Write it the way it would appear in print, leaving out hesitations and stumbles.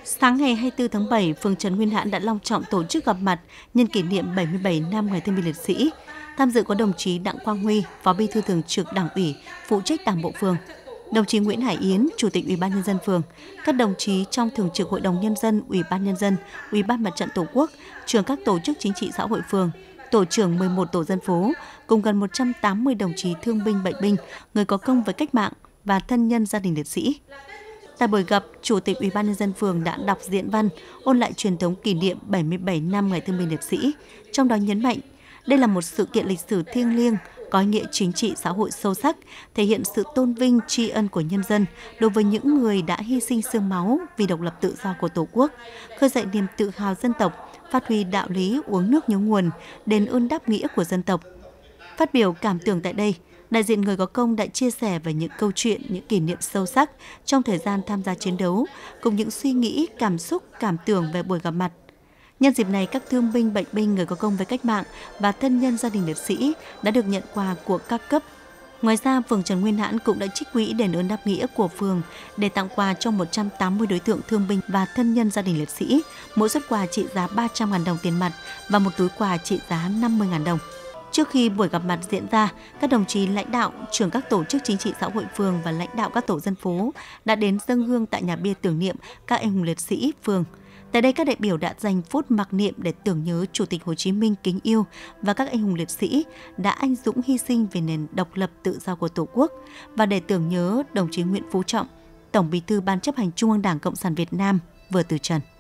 Sáng ngày 24 tháng 7, phường Trần Nguyên Hãn đã long trọng tổ chức gặp mặt nhân kỷ niệm 77 năm Ngày Thương binh Liệt sĩ. Tham dự có đồng chí Đặng Quang Huy, Phó Bí thư Thường trực Đảng ủy, phụ trách Đảng bộ phường, đồng chí Nguyễn Hải Yến, Chủ tịch Ủy ban nhân dân phường, các đồng chí trong Thường trực Hội đồng nhân dân, Ủy ban nhân dân, Ủy ban Mặt trận Tổ quốc, trưởng các tổ chức chính trị xã hội phường, tổ trưởng 11 tổ dân phố, cùng gần 180 đồng chí thương binh bệnh binh, người có công với cách mạng và thân nhân gia đình liệt sĩ. Tại buổi gặp, Chủ tịch Ủy ban nhân dân phường đã đọc diễn văn ôn lại truyền thống kỷ niệm 77 năm Ngày Thương binh Liệt sĩ, trong đó nhấn mạnh đây là một sự kiện lịch sử thiêng liêng, có ý nghĩa chính trị xã hội sâu sắc, thể hiện sự tôn vinh tri ân của nhân dân đối với những người đã hy sinh xương máu vì độc lập tự do của Tổ quốc, khơi dậy niềm tự hào dân tộc, phát huy đạo lý uống nước nhớ nguồn, đền ơn đáp nghĩa của dân tộc. Phát biểu cảm tưởng tại đây, đại diện người có công đã chia sẻ về những câu chuyện, những kỷ niệm sâu sắc trong thời gian tham gia chiến đấu, cùng những suy nghĩ, cảm xúc, cảm tưởng về buổi gặp mặt. Nhân dịp này, các thương binh, bệnh binh, người có công với cách mạng và thân nhân gia đình liệt sĩ đã được nhận quà của các cấp. Ngoài ra, phường Trần Nguyên Hãn cũng đã trích quỹ đền ơn đáp nghĩa của phường để tặng quà cho 180 đối tượng thương binh và thân nhân gia đình liệt sĩ, mỗi suất quà trị giá 300.000 đồng tiền mặt và một túi quà trị giá 50.000 đồng. Trước khi buổi gặp mặt diễn ra, các đồng chí lãnh đạo, trưởng các tổ chức chính trị xã hội phường và lãnh đạo các tổ dân phố đã đến dâng hương tại nhà bia tưởng niệm các anh hùng liệt sĩ phường. Tại đây, các đại biểu đã dành phút mặc niệm để tưởng nhớ Chủ tịch Hồ Chí Minh kính yêu và các anh hùng liệt sĩ đã anh dũng hy sinh vì nền độc lập tự do của Tổ quốc, và để tưởng nhớ đồng chí Nguyễn Phú Trọng, Tổng Bí thư Ban chấp hành Trung ương Đảng Cộng sản Việt Nam vừa từ trần.